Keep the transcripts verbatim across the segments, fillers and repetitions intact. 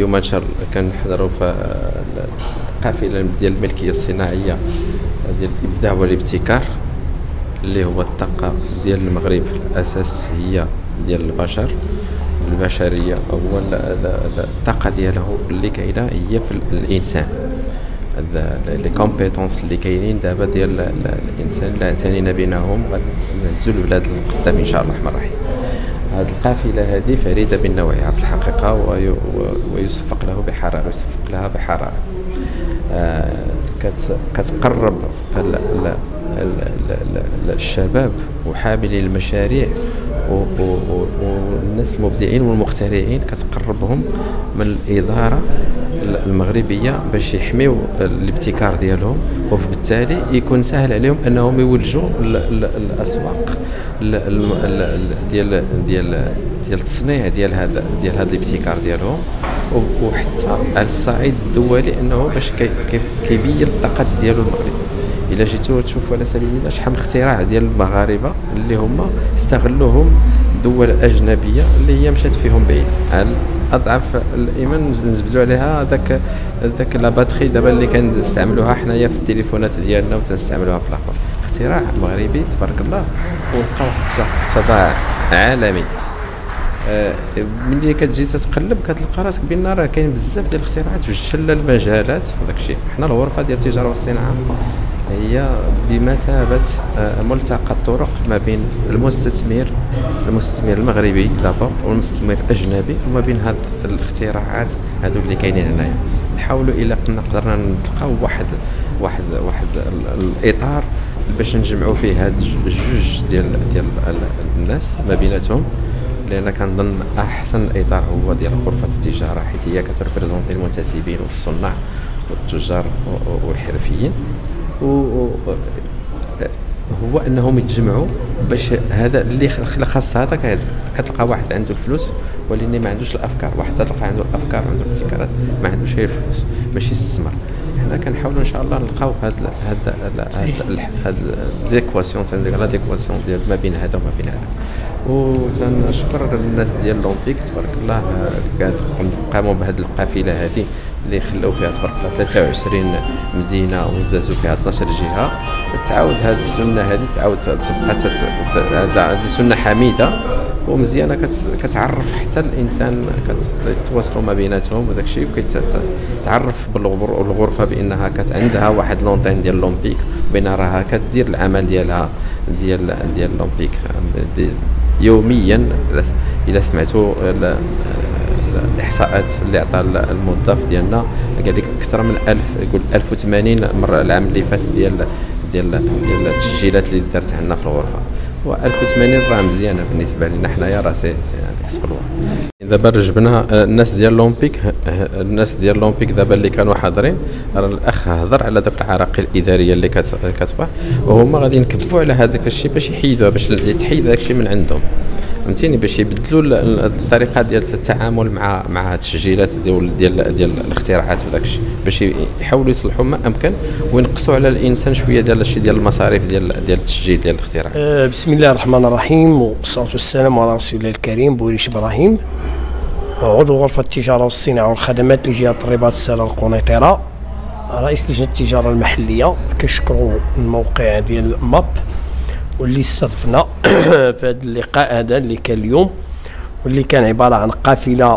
اليوم ان شاء الله كنحضروا في القافله ديال الملكيه الصناعيه ديال الابداع والابتكار، اللي هو الطاقه ديال المغرب الاساس هي ديال البشر البشريه، هو الطاقه ديالها اللي كاينه هي في الانسان. لي كومبيتونس اللي كاينين دابا ديال الانسان اللي اعتنينا بينهم غنهزوا البلاد للقدام ان شاء الله الرحمن الرحيم. هذه القافله هذه فريده من نوعها في الحقيقه، ويصفق له بحراره يصفق لها بحراره آه كتقرب ال ال ال الشباب وحاملي المشاريع والناس المبدعين والمخترعين، كتقربهم من الاداره المغربيه باش يحميو الابتكار ديالهم، وبالتالي يكون سهل عليهم انهم يولجوا الاسواق ديال ديال ديال التصنيع ديال هذا ديال هذا الابتكار ديالهم، وحتى على الصعيد الدولي انه باش كيبين الطاقات ديالو المغرب. الا جيتوا تشوفوا على سبيل المثال شحال من اختراع ديال المغاربه اللي هما استغلوهم دول اجنبيه اللي هي مشات فيهم بعيد. على اضعف الايمان نزبدوا عليها داك داك لا باتري دابا اللي كنستعملوها حنايا في التليفونات ديالنا وتنستعملوها في الاخر، اختراع مغربي تبارك الله، ولقى واحد الصداع عالمي. آه ملي كتجي تتقلب كتلقى راسك بان راه كاين بزاف ديال الاختراعات في شتى المجالات وداك الشيء. حنا الغرفه ديال التجاره والصناعه هي بمثابه آه ملتقى الطرق ما بين المستثمر المستثمر المغربي دابا والمستثمر الاجنبي، وما بين هاد الاختراعات هادو اللي كاينين هنايا. نحاولوا الى كنا قدرنا نلقاو واحد واحد واحد الاطار باش نجمعوا فيه هاد الجوج ديال ديال الناس ما بيناتهم، لان كنظن احسن اطار هو ديال غرفه التجاره، حيت هي كتريبريزونتي المنتسبين والصناع والتجار والحرفيين، و هو انهم يتجمعوا باش هذا اللي خاص هذاك كتلقى واحد عنده الفلوس ولكن ما عندوش الافكار، واحد تلقى عنده الافكار وعنده الابتكارات ما عندوش غير الفلوس باش يستثمر. حنا كنحاولوا ان شاء الله نلقاو هاد هاد هاد هاد ليكواسيون تندير لا ليكواسيون ديال ما بين هذا وما بين هذا. وتنشكر الناس ديال لومبيك تبارك الله قاموا بهذه القافله هذه اللي خلاو فيها تبارك الله ثلاثة وعشرين مدينه ودازوا فيها اثنا عشر جهه. تعاود هذه السنه هذه تعاود تبقى هذه سنه حميده ومزيانه، كتعرف حتى الانسان كتواصلوا ما بيناتهم وداك الشيء، وكتعرف بالغرفه بانها كانت عندها واحد لونتين ديال لومبيك، بانها راها كدير العمل ديالها ديال ديال لومبيك يوميا. الا سمعتوا الاحصاءات اللي عطى الموظف ديالنا قال لك اكثر من ألف يقول ألف وثمانين مره العام اللي فات ديال ديال ديال التسجيلات اللي درت عندنا في الغرفه، و ألف وثمانين راه مزيانه بالنسبه لنا حنايا، راه سي اكسبلوار. دابا رجبنا الناس ديال لومبيك الناس ديال لومبيك دابا اللي كانوا حاضرين، راه الاخ هضر على داك العراقيل الاداريه اللي كتباع، وهما غادي نكبوا على هذاك الشيء باش يحيدوها، باش يتحيد هذاك الشيء من عندهم، فهمتيني، باش يبدلوا الطريقه ديال التعامل مع مع التسجيلات ديال ديال ديال الاختراعات وداك الشيء، باش يحاولوا يصلحوا ما امكن وينقصوا على الانسان شويه ديال الشيء ديال المصاريف ديال ديال التسجيل ديال الاختراعات. أه بسم الله الرحمن الرحيم، والصلاه والسلام على رسول الله الكريم بوريش ابراهيم، عضو غرفه التجاره والصناعه والخدمات لجهه الرباط السله القنيطره، رئيس لجنه التجاره المحليه. كنشكروا الموقع ديال ماب واللي استضفنا في هذا اللقاء هذا اللي كان اليوم، واللي كان عباره عن قافله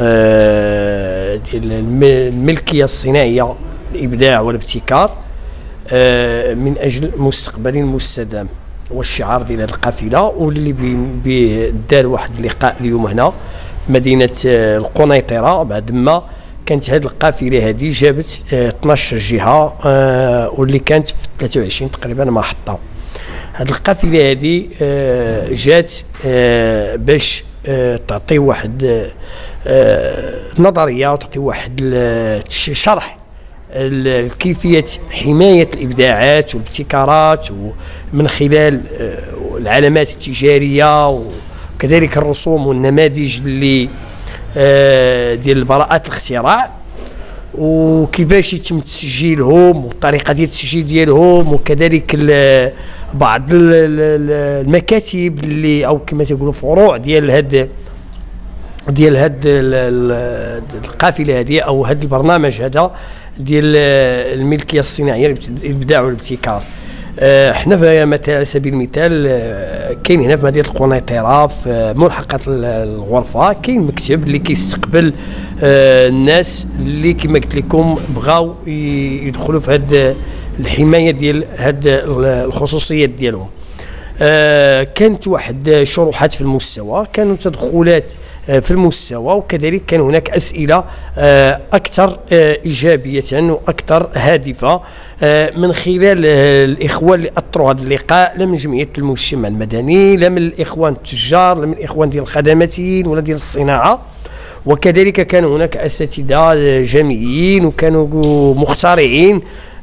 ديال الملكيه الصناعيه الابداع والابتكار من اجل مستقبل مستدام، والشعار ديال هذه القافله، واللي به دار واحد اللقاء اليوم هنا في مدينه القنيطره، بعد ما كانت هذه القافله هذه جابت اثنا عشر جهه، واللي كانت في ثلاثة وعشرين تقريبا محطه. هذه القافله هذه جات باش تعطي واحد نظريه وتعطي واحد شرح كيفيه حمايه الابداعات والابتكارات من خلال العلامات التجاريه، وكذلك الرسوم والنماذج اللي ديال براءات الاختراع، وكيفاش يتم تسجيلهم والطريقه ديال التسجيل ديالهم، وكذلك بعض المكاتب اللي او كما تيقولوا فروع ديال هاد ديال هاد القافله هذه او هاد البرنامج هذا ديال الملكيه الصناعيه الابداع والابتكار. حنا مثلا على سبيل المثال كاين هنا في مدينه القنيطره في ملحقه الغرفه كاين مكتب اللي كيستقبل الناس اللي كما قلت لكم بغاو يدخلوا في هاد الحمايه ديال هاد الخصوصيات ديالهم. كانت واحد شروحات في المستوى، كانوا تدخلات في المستوى، وكذلك كان هناك أسئلة أكثر إيجابية وأكثر هادفة من خلال الإخوان اللي أطروا هذا اللقاء، لا من جمعية المجتمع المدني، لا من الإخوان التجار، لا من الإخوان ديال الخدماتيين ولا ديال الصناعة. وكذلك كان هناك أساتذة جامعيين وكانوا مخترعين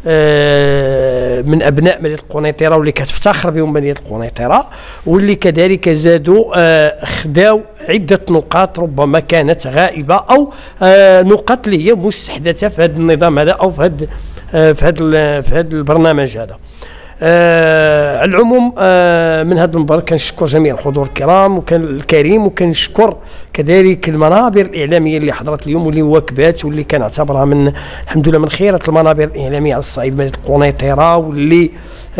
من ابناء مدينه القنيطره واللي كتفتخر بهم مدينه القنيطره، واللي كذلك زادوا خداو عده نقاط ربما كانت غائبه او نقاط اللي هي مستحدثه في هذا النظام هذا او في هذا في هذا في هذا البرنامج هذا. آه على العموم آه من هذا المنبر كنشكر جميع الحضور الكرام وكان الكريم، وكنشكر كذلك المنابر الاعلاميه اللي حضرت اليوم واللي واكبات واللي كنعتبرها من الحمد لله من خيره المنابر الاعلاميه على الصعيد مدينه القنيطره، واللي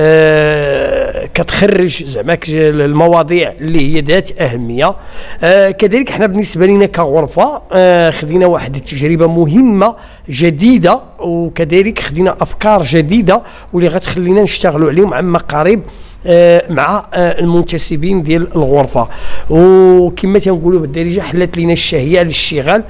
آه كتخرج زعما المواضيع اللي هي ذات اهميه. آه كذلك حنا بالنسبه لنا كغرفه آه خدينا واحد التجربه مهمه جديده، وكذلك خدينا افكار جديده واللي غتخلينا نشتغلوا عليهم عما قريب آه مع آه المنتسبين ديال الغرفه. وكما تنقولوا بالدارجه حلت لنا الشهيه للاشتغال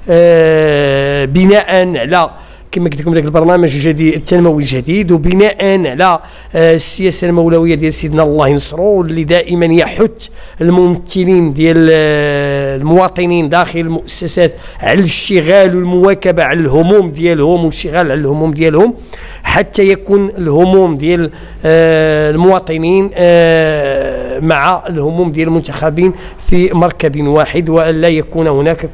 آه بناء على كما قلت لكم ذاك البرنامج الجديد التنموي الجديد، وبناء على السياسه المولويه ديال سيدنا الله ينصرو اللي دائما يحث الممثلين ديال المواطنين داخل المؤسسات على الاشتغال والمواكبه على الهموم ديالهم والاشتغال على الهموم ديالهم حتى يكون الهموم ديال المواطنين مع الهموم ديال المنتخبين في مركب واحد، وألا يكون هناك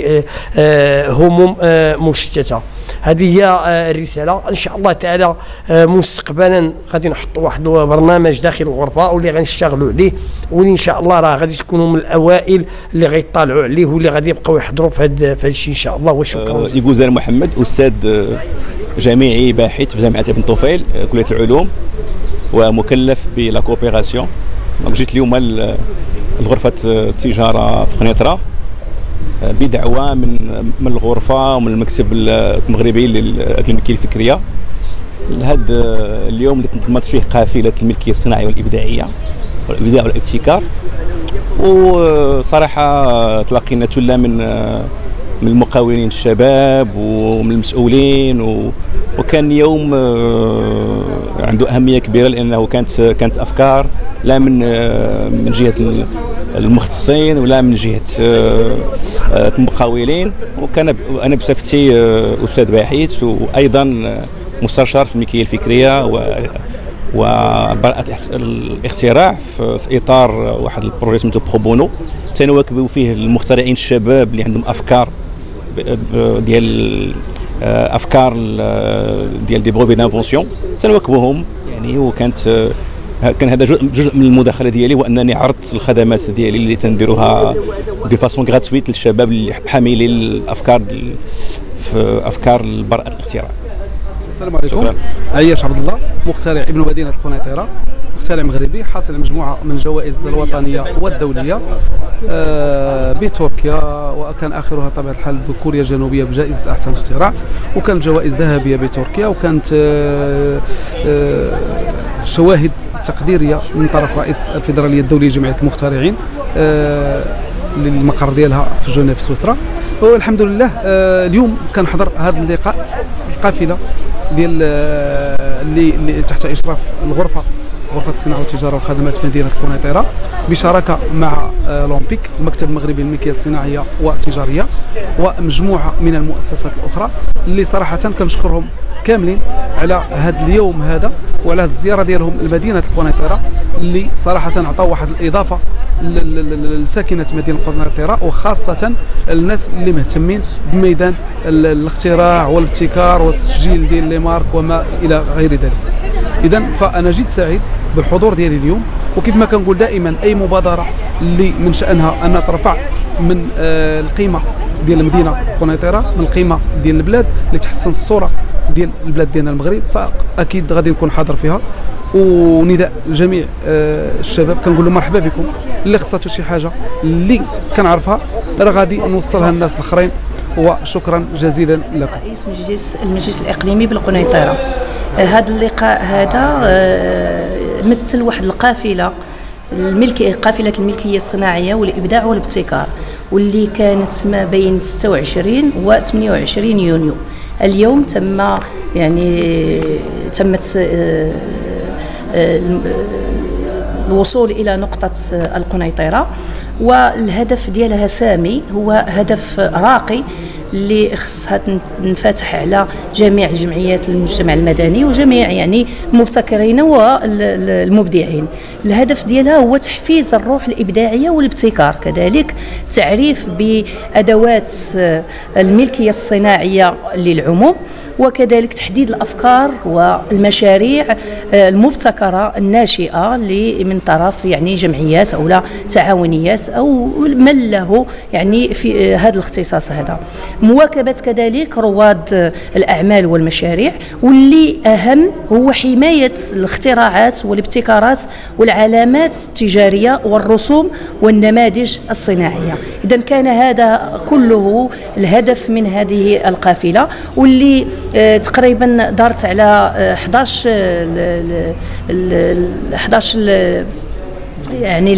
هموم مشتته. هذه هي الرساله. ان شاء الله تعالى مستقبلا غادي نحطوا واحد البرنامج داخل الغرفه واللي غنشتغلوا عليه، واللي ان شاء الله راه غادي تكونوا من الاوائل اللي غيطالعوا عليه واللي غادي يبقاو يحضروا في هذا في هذا الشيء ان شاء الله. وشكرا. يغوزان محمد، استاذ جامعي باحث في جامعه ابن طفيل كليه العلوم ومكلف بلا كوبيراسيون. جيت اليوم لغرفه التجاره في قنيطره بدعوه من من الغرفه ومن المكتب المغربي للملكيه الفكريه لهذا اليوم اللي تنظمت فيه قافله الملكيه الصناعيه والابداعيه والابداع والابتكار. وصراحه تلقينا ثله من من المقاولين الشباب ومن المسؤولين، وكان يوم عنده اهميه كبيره لانه كانت كانت افكار لا من من جهه المختصين ولا من جهه المقاولين. وكان انا بصفتي استاذ باحث وايضا مستشار في الملكيه الفكريه وبراءه الاختراع في اطار واحد البروجي سميتو بروبونو تنواكبوا فيه المخترعين الشباب اللي عندهم افكار ديال افكار ديال دي بروفي دانفونسيون تنواكبوهم يعني. وكانت كان هذا جزء من المداخله ديالي، وانني عرضت الخدمات ديالي اللي تنديروها دي فاسون غراتويت للشباب اللي حاملين الافكار في افكار براءه الاختراع. السلام عليكم. عياش عبد الله، مخترع ابن مدينه القنيطره، مخترع مغربي حاصل على مجموعه من الجوائز الوطنيه والدوليه آه بتركيا، وكان اخرها طبعا الحال بكوريا الجنوبيه بجائزه احسن اختراع، وكانت جوائز ذهبيه بتركيا، وكانت آه آه شواهد تقديريه من طرف رئيس الفيدراليه الدوليه لجمعيه المخترعين آه للمقر ديالها في جنيف سويسرا. والحمد لله آه اليوم كنحضر هذا اللقاء القافله ديال آه اللي, اللي تحت اشراف الغرفه غرفه الصناعه والتجاره والخدمات مدينه القنيطره بشراكه مع آه لومبيك المكتب المغربي للملكيه الصناعيه والتجاريه ومجموعه من المؤسسات الاخرى اللي صراحه كنشكرهم كاملين على هذا اليوم هذا وعلى هذه الزياره ديالهم لمدينه القنيطره اللي صراحه عطاو واحد الاضافه لساكنه مدينه القنيطره وخاصه الناس اللي مهتمين بميدان الاختراع والابتكار والتسجيل ديال لي مارك وما الى غير ذلك. اذا فانا جد سعيد بالحضور ديالي اليوم، وكيف ما كنقول دائما اي مبادره اللي من شانها انها ترفع من آه القيمه ديال المدينه قنيطره، من القيمه ديال البلاد اللي تحسن الصوره ديال البلاد ديالنا المغرب، فاكيد غادي نكون حاضر فيها. ونداء جميع آه الشباب كنقول لهم مرحبا بكم، اللي خصاتو شي حاجه اللي كنعرفها راه غادي نوصلها للناس الاخرين. وشكرا جزيلا لكم. رئيس مجلس المجلس الاقليمي بالقنيطره، هذا اللقاء هذا آه مثل واحد القافله الملكيه، قافله الملكيه الصناعيه والابداع والابتكار، واللي كانت ما بين ستة وعشرين و ثمانية وعشرين يونيو. اليوم تم يعني تمت آه آه الوصول الى نقطه القنيطره، والهدف ديالها سامي، هو هدف راقي اللي خصها تنفتح على جميع الجمعيات المجتمع المدني وجميع يعني المبتكرين والمبدعين. الهدف ديالها هو تحفيز الروح الإبداعية والابتكار، كذلك تعريف بأدوات الملكية الصناعية للعموم، وكذلك تحديد الأفكار والمشاريع المبتكرة الناشئة من طرف يعني جمعيات أو لا تعاونيات أو من له يعني في هذا الاختصاص هذا. مواكبة كذلك رواد الأعمال والمشاريع، واللي أهم هو حماية الاختراعات والابتكارات والعلامات التجارية والرسوم والنماذج الصناعية. إذا كان هذا كله الهدف من هذه القافلة، واللي تقريبا دارت على أحد عشر أحد عشر يعني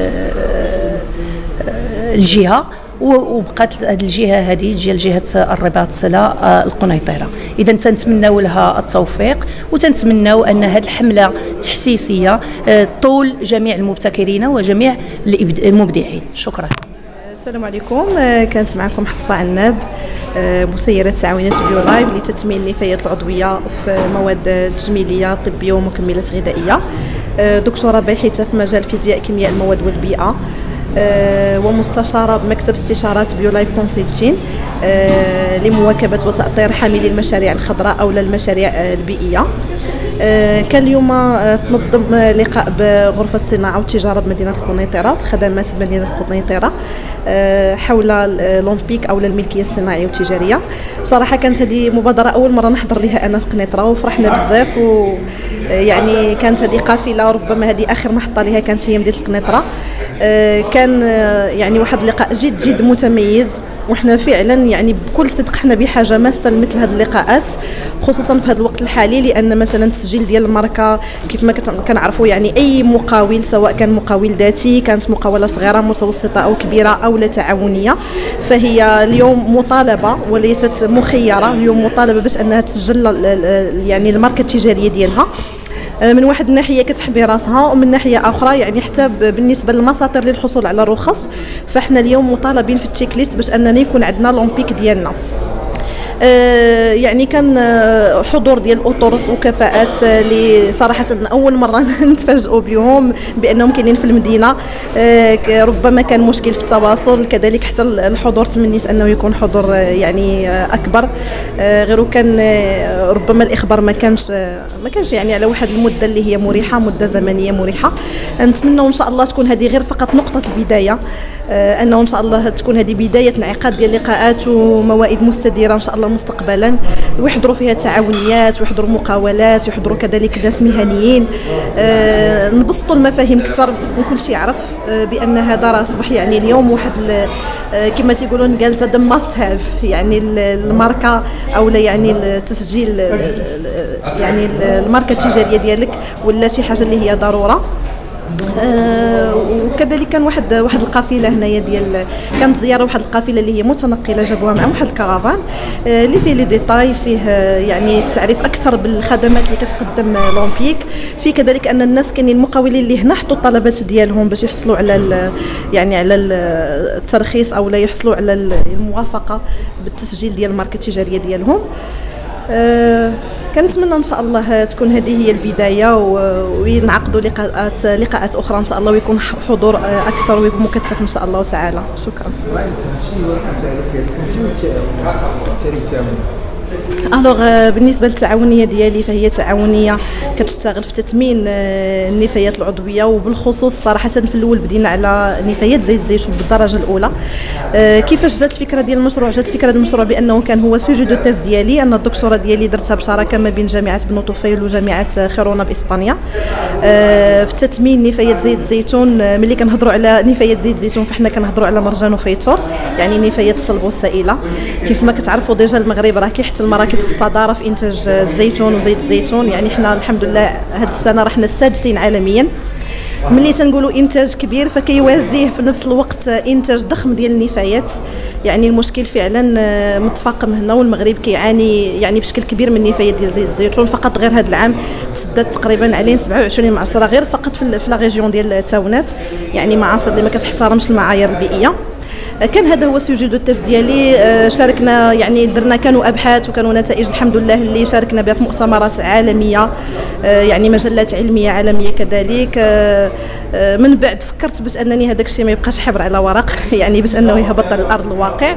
الجهة، وبقات هذه الجهه هذه ديال جهه الرباط لا القنيطره. اذا تنتمناو لها التوفيق، وتنتمناو ان هذه الحمله التحسيسيه طول جميع المبتكرين وجميع المبدعين. شكرا. السلام عليكم، كانت معكم حفصه عناب، مسيره تعاونيات بيولايف لتثمين النفايات العضويه في مواد تجميليه طبيه ومكملات غذائيه، دكتوره باحثه في مجال فيزياء كيمياء المواد والبيئه، أه ومستشاره بمكتب استشارات بيولايف كونسلتين أه لمواكبه وسائط حاملي المشاريع الخضراء او المشاريع البيئيه. أه كان اليوم تنظم لقاء بغرفه الصناعه والتجاره بمدينه القنيطره، خدمات بمدينه القنيطره أه حول لومبيك او الملكيه الصناعيه والتجاريه. صراحه كانت هذه مبادره اول مره نحضر لها انا في قنيطره، وفرحنا بزاف، ويعني كانت هذه قافله ربما هذه اخر محطه لها كانت هي مدينه القنيطره. أه كان يعني واحد اللقاء جد جد متميز، وحنا فعلا يعني بكل صدق حنا بحاجه ماسه لمثل هذه اللقاءات، خصوصا في هذا الوقت الحالي، لان مثلا التسجيل ديال الماركه كيف ما كنعرفوا يعني اي مقاول، سواء كان مقاول ذاتي، كانت مقاوله صغيره متوسطه او كبيره او لا تعاونيه، فهي اليوم مطالبه وليست مخيره، اليوم مطالبه باش انها تسجل يعني الماركه التجاريه ديالها. من واحد الناحيه كتحبي راسها، ومن ناحيه اخرى يعني حتى بالنسبه للمساطر للحصول على الرخص، فاحنا اليوم مطالبين في التشيك ليست باش اننا يكون عندنا لومبيك ديالنا. آه يعني كان حضور ديال الاطر وكفاءات اللي صراحه اول مره نتفاجئوا بهم بانهم كاينين في المدينه. آه ربما كان مشكل في التواصل، كذلك حتى الحضور تمنيت انه يكون حضور يعني اكبر، آه غير كان ربما الاخبار ما كانش ما كانش يعني على واحد المده اللي هي مريحه، مده زمنيه مريحه. نتمنى ان شاء الله تكون هذه غير فقط نقطه البدايه، آه انه ان شاء الله تكون هذه بدايه انعقاد ديال لقاءات وموائد مستديره ان شاء الله مستقبلا، ويحضروا فيها تعاونيات ويحضروا مقاولات، يحضروا كذلك ناس مهنيين، آه نبسطوا المفاهيم اكثر، وكل شيء يعرف آه بان هذا راه اصبح يعني اليوم واحد آه كما تيقولون قال هذا ماست هاف، يعني الماركه او يعني التسجيل يعني الماركه التجاريه ديالك ولا شي حاجه اللي هي ضروره. آه وكذلك كان واحد واحد القافله هنايا ديال كانت زياره واحد القافله اللي هي متنقله، جابوها مع واحد الكرافان آه اللي فيه لي ديتاي، فيه آه يعني التعريف اكثر بالخدمات اللي كتقدم لومبيك، في كذلك ان الناس كاينين المقاولين اللي هنا حطوا الطلبات ديالهم باش يحصلوا على يعني على الترخيص او لا يحصلوا على الموافقه بالتسجيل ديال الماركه التجاريه ديالهم. أه كنتمنى ان شاء الله تكون هذه هي البدايه، وينعقدوا لقاءات لقاءات اخرى ان شاء الله، ويكون حضور اكثر ويكون مكثف ان شاء الله تعالى. شكرا. الوغ بالنسبه للتعاونيه ديالي فهي تعاونيه كتشتغل في تثمين النفايات العضويه، وبالخصوص صراحه في الاول بدينا على نفايات زيت الزيتون بالدرجه الاولى. كيفاش جات الفكره ديال المشروع؟ جات الفكره ديال المشروع بانه كان هو سوجي دو تيست ديالي، انا الدكتوراه ديالي درتها بشراكه ما بين جامعه بنو طفيل وجامعه خيرونا باسبانيا في تثمين نفايات زيت الزيتون. ملي كنهضروا على نفايات زيت الزيتون فاحنا كنهضروا على مرجان وفيتور، يعني نفايات الصلب والسائله. كيف ما كتعرفوا ديجا المغرب راه كيحت المراكز الصداره في انتاج الزيتون وزيت الزيتون، يعني حنا الحمد لله هذه السنه رحنا السادسين عالميا. ملي تنقولوا انتاج كبير فكيوازيه في نفس الوقت انتاج ضخم ديال النفايات، يعني المشكل فعلا متفاقم هنا، والمغرب كيعاني يعني بشكل كبير من نفايات ديال زيت الزيتون. فقط غير هذا العام تسدات تقريبا عليه سبعة وعشرين معصره غير فقط في لا ريجيون ديال التاونات، يعني معاصر اللي ما كتحترمش المعايير البيئيه. كان هذا هو سوجي دو تيست ديالي. شاركنا يعني درنا كانوا ابحاث وكانوا نتائج الحمد لله اللي شاركنا بها في مؤتمرات عالميه، يعني مجلات علميه عالميه كذلك. من بعد فكرت باش انني هذاك الشيء ما يبقاش حبر على ورق، يعني باش انه يهبط على الارض الواقع.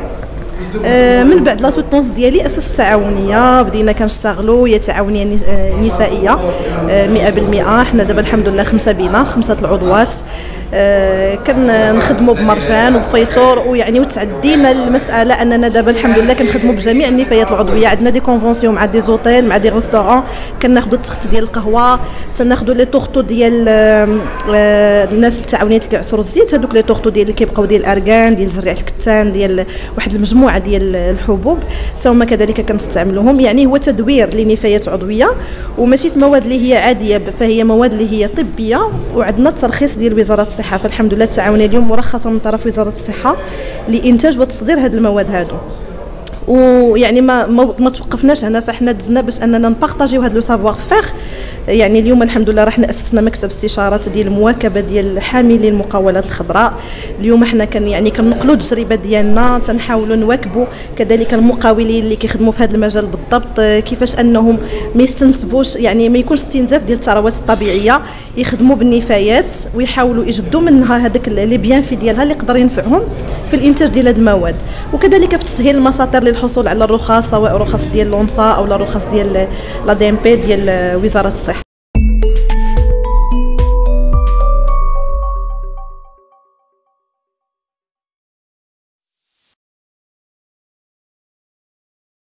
من بعد لا سوتونس ديالي اسست تعاونيه، بدينا كنشتغلوا هي تعاونيه نسائيه مئة بالمئة. حنا دابا الحمد لله خمسه بينا، خمسه العضوات. آه كنخدموا بمرجان وبفيتور، ويعني وتعدينا المساله اننا دابا الحمد لله كنخدموا بجميع النفايات العضويه. عندنا دي كونفونسيون مع دي زوتيل مع دي ريستورون، كناخذوا التخت ديال القهوه، تناخذوا لي طورتو ديال آه الناس التعاونيات اللي كيعصروا الزيت، هذوك لي طورتو ديال اللي كيبقاو ديال الاركان ديال زريع الكتان ديال واحد المجموعه ديال الحبوب، حتى هما كذلك كنستعملوهم. يعني هو تدوير لنفايات عضويه وماشي في مواد اللي هي عاديه، فهي مواد اللي هي طبيه، وعندنا الترخيص ديال وزاره الصحه. فالحمد لله التعاونيه اليوم مرخصه من طرف وزاره الصحه لانتاج وتصدير هذه المواد هادو. ويعني ما ما توقفناش هنا، فاحنا دزنا باش اننا نبارطاجيو هذا لو سافوار فير. يعني اليوم الحمد لله رحنا اسسنا مكتب استشارات ديال المواكبه ديال حاملي المقاولات الخضراء. اليوم احنا كان يعني كنقلوا التجربه ديالنا، تنحاولوا نواكبوا كذلك المقاولين اللي كيخدموا في هذا المجال بالضبط، كيفاش انهم ما يستنسفوش، يعني ما يكونش استنزاف ديال الثروات الطبيعيه، يخدموا بالنفايات ويحاولوا يجبدوا منها هذاك لي بيان في ديالها اللي يقدر ينفعهم في الانتاج ديال هذه المواد، وكذلك في تسهيل المساطر للحصول على الرخص، سواء رخص ديال لونسا او لا رخص ديال لا دي ام بي ديال وزاره الصحه.